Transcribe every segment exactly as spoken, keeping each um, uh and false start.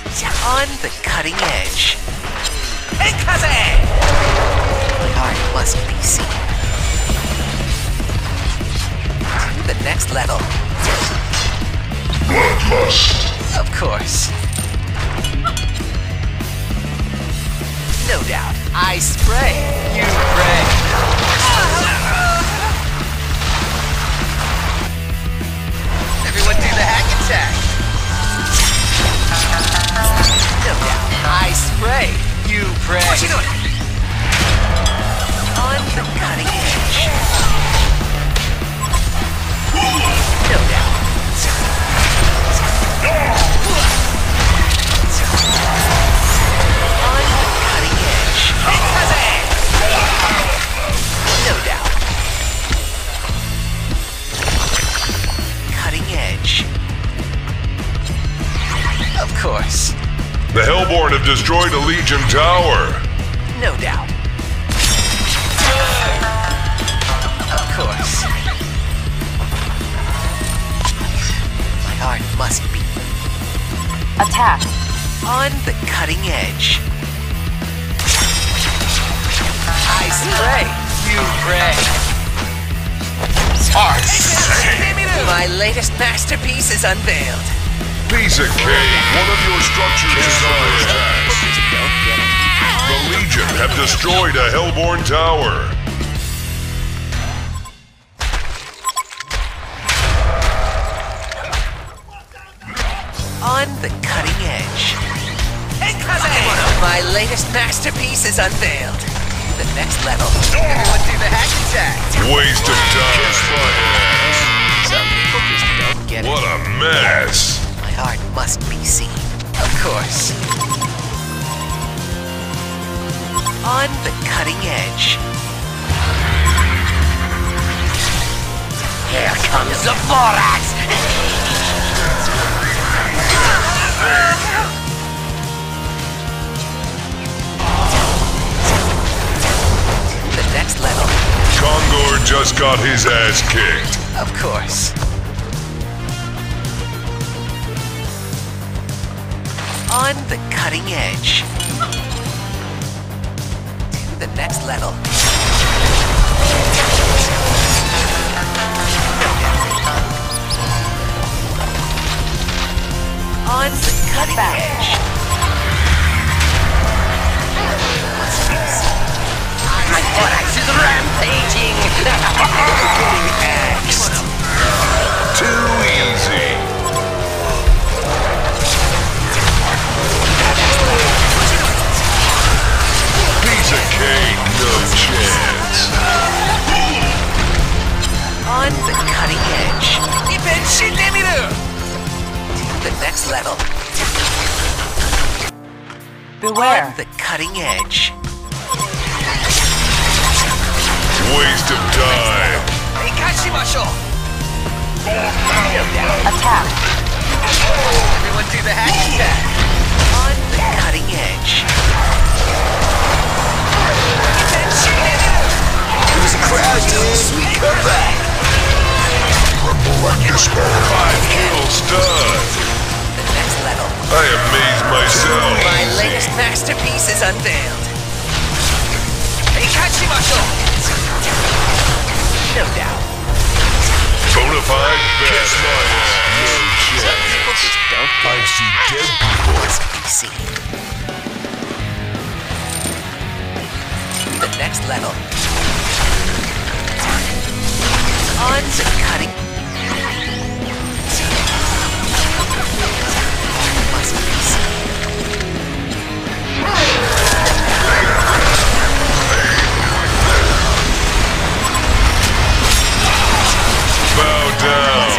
On the cutting edge. Henkaze! My heart must be seen. To the next level. Bloodlust. Of course. No doubt. I spray, you pray. Everyone do the hack attack. No doubt. I spray, you pray. What you doing? On the cutting edge. No doubt. On the cutting edge. No doubt. Cutting edge. Of course. The Hellborn have destroyed a Legion tower. No doubt. Of course. My heart must beat. Attack. On the cutting edge. I spray, you pray. My latest masterpiece is unveiled. Piece of cake. One of your structures is under attack. Just don't get it. The Legion have destroyed a Hellborn tower. On the cutting edge. My latest masterpiece is unveiled. The next level. Everyone do the hack attack. Waste of time. Some people just don't get it. What a mess. My heart must be seen. Of course. On the cutting edge. Here comes the Borax! The next level. Kongor just got his ass kicked. Of course. On the cutting edge. To the next level. On the cutting edge. My Borax is rampaging! Getting axed. Too easy. Piece of cake, no chance. On the cutting edge. To the next level. Beware. On the cutting edge. Waste of time. Attack. Everyone do the hack attack. On the cutting edge. It was a crowd, dude. Sweet comeback. Five kills done. The next level. I amaze myself. My latest masterpiece is unveiled. No doubt. Bonafide best. No Some chance. people just don't get I it. see dead people. Must be seen. The next level. On the cutting. Must be seen. Bow down.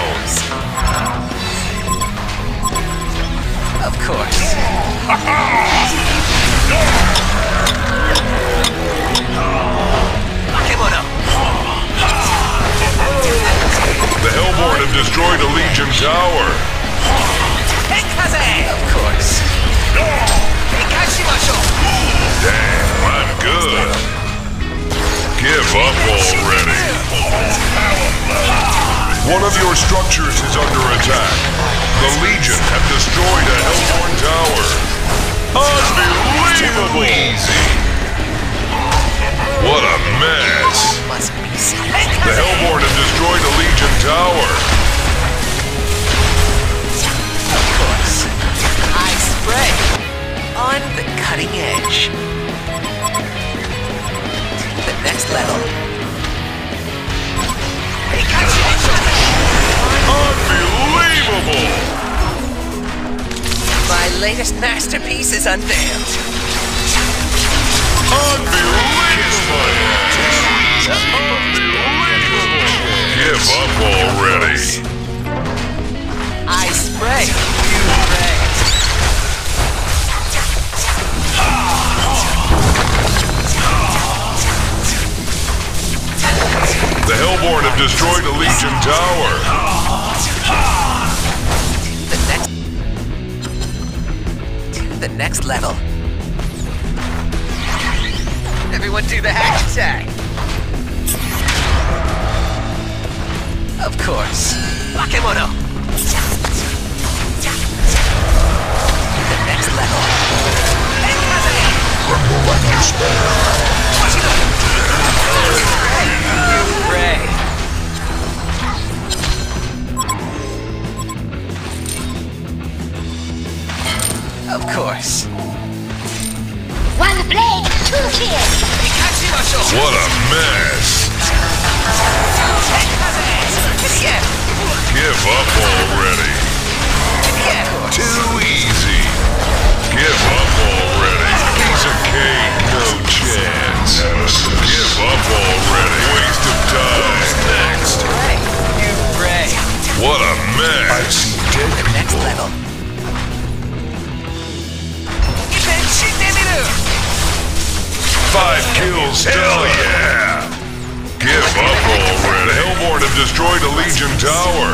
Of course. The Hellborn have destroyed a Legion tower. Of course. Damn, I'm good. Give up already. One of your structures is under attack. The Legion have destroyed a Hellborn tower. Unbelievable! Easy. What a mess! Must be seen. The Hellborn have destroyed a Legion tower. Of course. I spray. On the cutting edge. The next level. Unbelievable! My latest masterpiece is unveiled. Unbelievable! Unbelievable! Give up already! I spray. You pray. The Hellborn have destroyed a Legion tower. The next. To the next level. Everyone do the hack attack. Of course. Bakemono. The next level. You pray. Of course. One blade, two kills. What a mess! Give up already! Too easy! Give up already! Piece of cake, no chance! Give up already! Waste of time! Next! You pray. What a mess! The next level. Five kills, hell yeah! Give up already! The Hellborn have destroyed a Legion tower!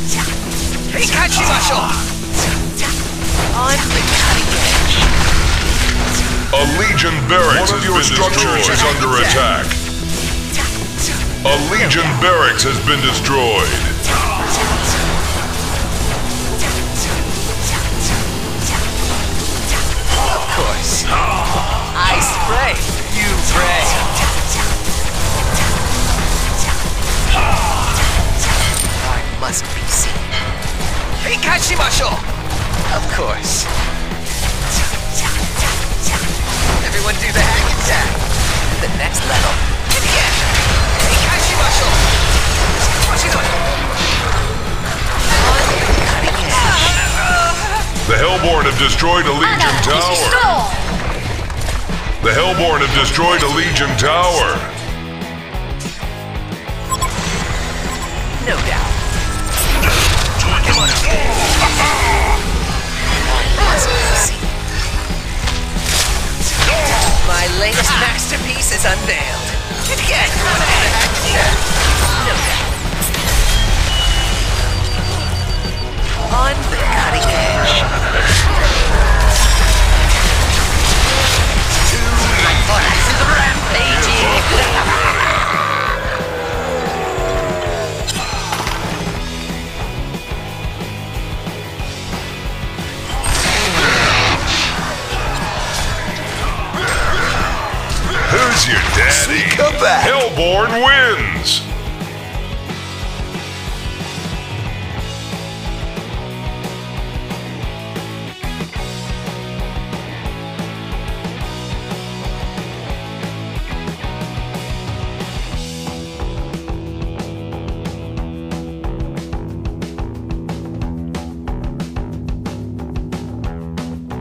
On the cutting edge. A Legion barracks has been destroyed. Is under attack. A Legion barracks has been destroyed. Of course. I spray. You pray. Art must be seen. Of course. Everyone do the hack attack. The next level. On the cutting edge. The Hellborn have destroyed a Legion tower. The Hellborn have destroyed a Legion tower. No doubt. Must be seen. My latest masterpiece is unveiled. Again, no doubt. On the cutting edge. My voice is rampaging. Who's your daddy? Come back. Hellborn wins!